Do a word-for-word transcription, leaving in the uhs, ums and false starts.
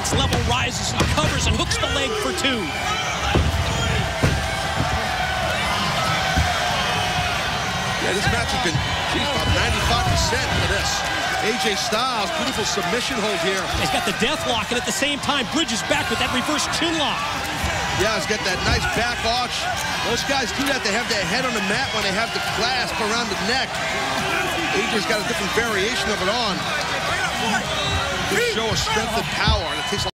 next level rises. He covers and hooks the leg for two. Yeah, this match has been, geez, about ninety-five percent for this. A J Styles, beautiful submission hold here. He's got the death lock, and at the same time, Bridges back with that reverse chin lock. Yeah, he's got that nice back arch. Those guys do that. They have their head on the mat when they have the clasp around the neck. A J's got a different variation of it on. Good show of strength and power, and it takes a